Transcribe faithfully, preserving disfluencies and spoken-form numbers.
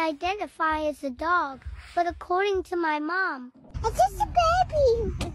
identify as a dog, but according to my mom, it's just a baby.